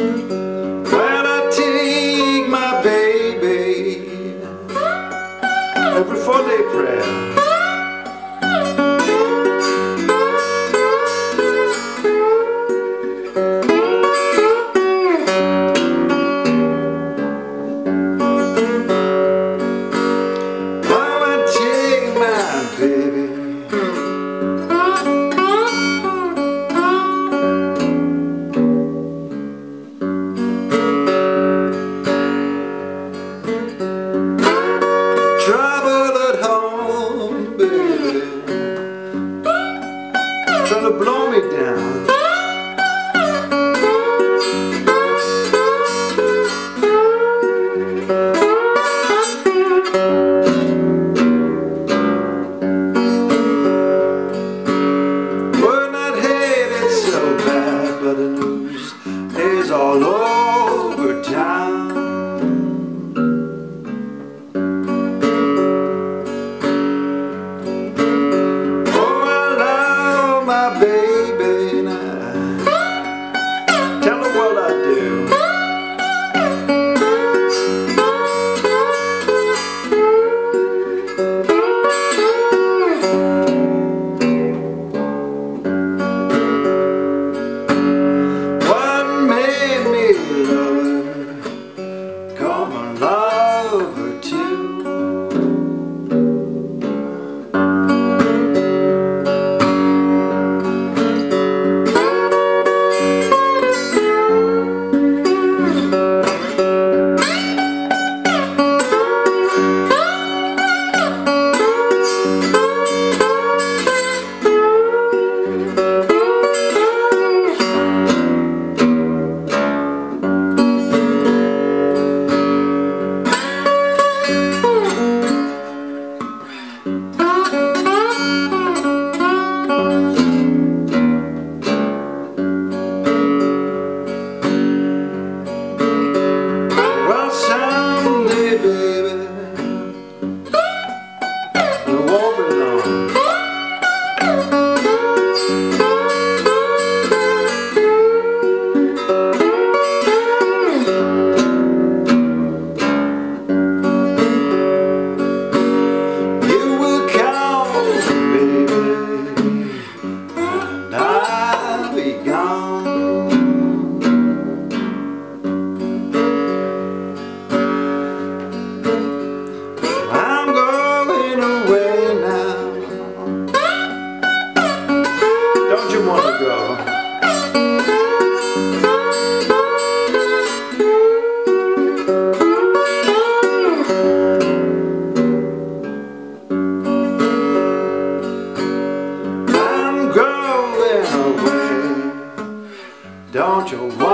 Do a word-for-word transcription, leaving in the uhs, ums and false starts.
when I take my baby every four-day prayer. Baby, trouble at home, baby, trying to blow me down. But the news is all over town. Oh, I love my baby now. Tell her what I do. Don't you want to go? I'm going away. Don't you want